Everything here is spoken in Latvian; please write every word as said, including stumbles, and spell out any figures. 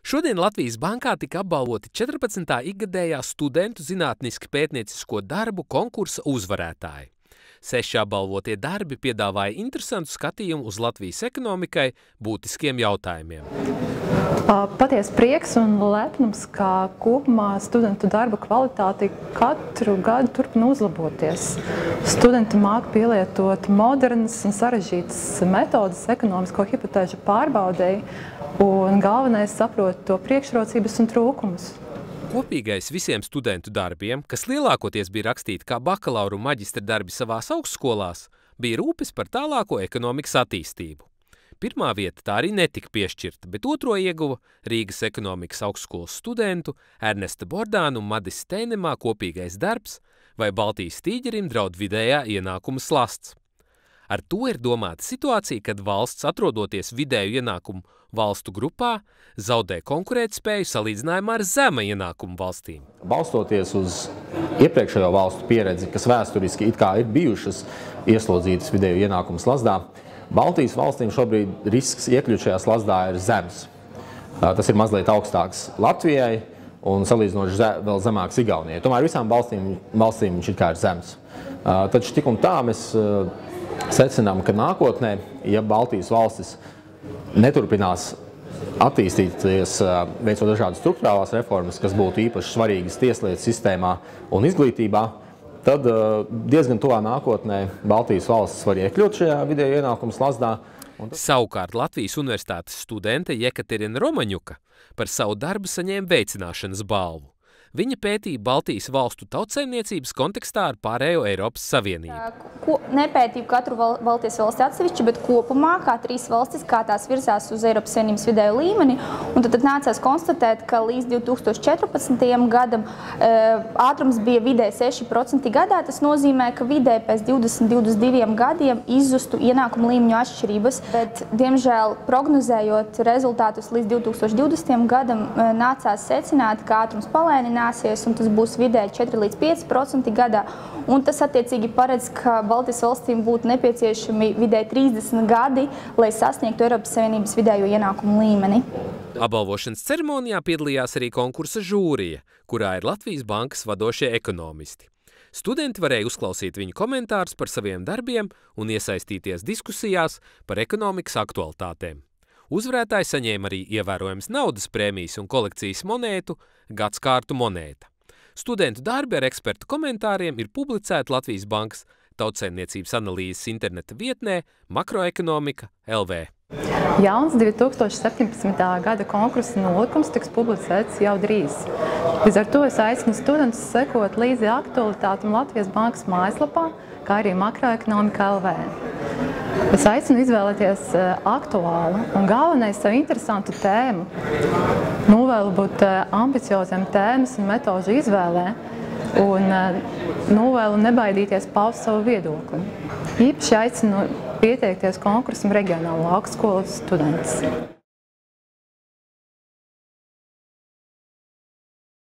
Šodien Latvijas bankā tika apbalvoti četrpadsmitā ikgadējā studentu zinātniski pētniecisko darbu konkursa uzvarētāji. Seši apbalvotie darbi piedāvāja interesantu skatījumu uz Latvijas ekonomikai būtiskiem jautājumiem. Patiesi prieks un lepnums, ka kopumā studentu darba kvalitāte katru gadu turpina uzlaboties. Studenti māk pielietot modernas un sarežģītas metodas ekonomisko hipotēžu pārbaudēji, un galvenais saprot to priekšrocības un trūkumus. Kopīgais visiem studentu darbiem, kas lielākoties bija rakstīti kā bakalaura un maģistra darbi savās augstskolās, bija rūpes par tālāko ekonomikas attīstību. Pirmā vieta tā arī netika piešķirta, bet otro ieguva Rīgas ekonomikas augstskolas studentu Ernesta Bordāna un Madis Steinemā kopīgais darbs vai Baltijas tīģerim draud vidējā ienākuma slasts. Ar to ir domāta situācija, kad valsts, atrodoties vidēju ienākumu valstu grupā, zaudē konkurētspēju salīdzinājumā ar zema ienākumu valstīm. Balstoties uz iepriekšējo valstu pieredzi, kas vēsturiski it kā ir bijušas ieslodzītas vidēju ienākumu slazdā, Baltijas valstīm šobrīd risks iekļūt šajā slazdā ir zems. Tas ir mazliet augstāks Latvijai un salīdzinoši ze, vēl zemāks Igaunijai. Tomēr visām valstīm, valstīm viņš ir kā ir zems. Taču tik un tā mēs secinām, ka nākotnē, ja Baltijas valstis neturpinās attīstīties, veicot dažādas struktūrālās reformas, kas būtu īpaši svarīgas tieslietu sistēmā un izglītībā, tad diezgan tuvā nākotnē Baltijas valstis var iekļūt šajā vidēju ienākumu slazdā. Savukārt Latvijas universitātes studente Jekaterina Romaņuka par savu darbu saņēma veicināšanas balvu. Viņa pētīja Baltijas valstu tautsaimniecības kontekstā ar pārējo Eiropas Savienību. Ko, nepētīju katru val, Baltijas valsti atsevišķi, bet kopumā kā trīs valstis, kā tās virzās uz Eiropas Savienības vidēju līmeni. Un tad, tad nācās konstatēt, ka līdz divi tūkstoši četrpadsmitajam gadam e, ātrums bija vidē seši procenti gadā. Tas nozīmē, ka vidē pēc divdesmit, divdesmit diviem gadiem izzustu ienākumu līmeņu atšķirības. Bet, diemžēl, prognozējot rezultātus līdz divi tūkstoši divdesmitajam gadam, e, nācās secināt, ka ātrums palēninās, un tas būs vidēji četri līdz pieci procenti gadā. Un tas attiecīgi paredz, ka Baltijas valstīm būtu nepieciešami vidēji trīsdesmit gadi, lai sasniegtu Eiropas Savienības vidējo ienākumu līmeni. Apbalvošanas ceremonijā piedalījās arī konkursa žūrija, kurā ir Latvijas bankas vadošie ekonomisti. Studenti varēja uzklausīt viņu komentārus par saviem darbiem un iesaistīties diskusijās par ekonomikas aktualitātēm. Uzvarētāji saņēma arī ievērojams naudas prēmijas un kolekcijas monētu Gadskārtu monēta. Studentu darbi ar ekspertu komentāriem ir publicēti Latvijas bankas tautsaimniecības analīzes interneta vietnē Makroekonomika L V. Jauns divi tūkstoši septiņpadsmitā gada konkursa nolikums tiks publicēts jau drīz. Līdz ar to es aicinu studentus sekot līdzi aktualitātam Latvijas bankas mājaslapā, kā arī Makroekonomika L V. Es aicinu izvēlēties aktuālu un galvenais sev interesantu tēmu. Novēlu būt ambicioziem tēmas un metožu izvēlē un novēlu nebaidīties paust savu viedokli. Īpaši aicinu pieteikties konkursam reģionālo augstskolas studentus.